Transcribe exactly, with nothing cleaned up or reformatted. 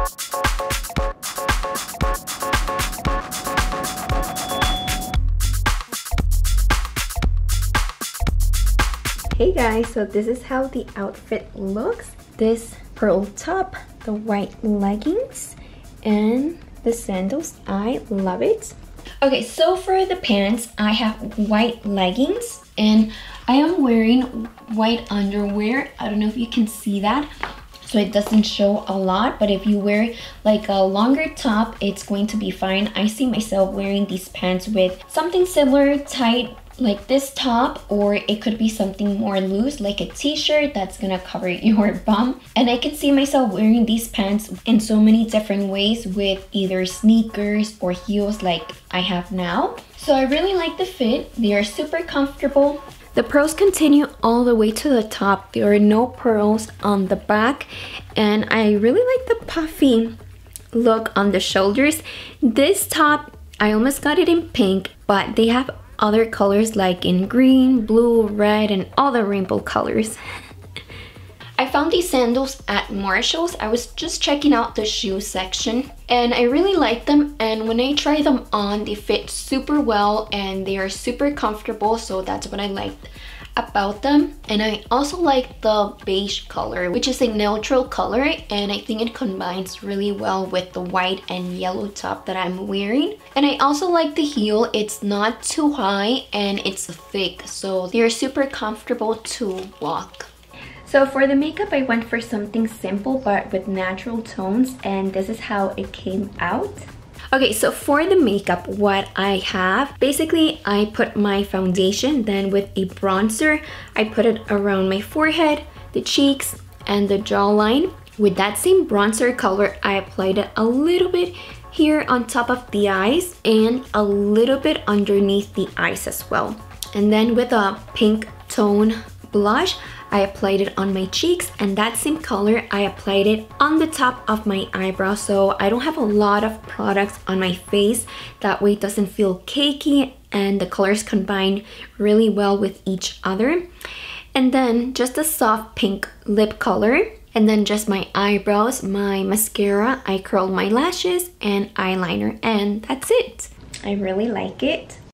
Hey guys, so this is how the outfit looks. This pearl top, the white leggings, and the sandals. I love it. Okay, so for the pants, I have white leggings and I am wearing white underwear. I don't know if you can see that, so it doesn't show a lot, but if you wear like a longer top, it's going to be fine. I see myself wearing these pants with something similar, tight, like this top, or it could be something more loose like a t-shirt that's gonna cover your bum. And I can see myself wearing these pants in so many different ways with either sneakers or heels like I have now. So I really like the fit. They are super comfortable. The pearls continue all the way to the top. There are no pearls on the back, and I really like the puffy look on the shoulders. This top, I almost got it in pink, but they have other colors like in green, blue, red, and all the rainbow colors. I found these sandals at Marshall's. I was just checking out the shoe section and I really like them, and when I try them on, they fit super well and they are super comfortable, so that's what I liked about them. And I also like the beige color, which is a neutral color, and I think it combines really well with the white and yellow top that I'm wearing. And I also like the heel. It's not too high and it's thick, so they're super comfortable to walk. So for the makeup, I went for something simple but with natural tones, and this is how it came out. Okay, so for the makeup, what I have, basically I put my foundation, then with a bronzer, I put it around my forehead, the cheeks, and the jawline. With that same bronzer color, I applied it a little bit here on top of the eyes and a little bit underneath the eyes as well. And then with a pink tone blush, I applied it on my cheeks, and that same color I applied it on the top of my eyebrow, so I don't have a lot of products on my face. That way it doesn't feel cakey and the colors combine really well with each other. And then just a soft pink lip color, and then just my eyebrows, my mascara, I curled my lashes and eyeliner, and that's it. I really like it.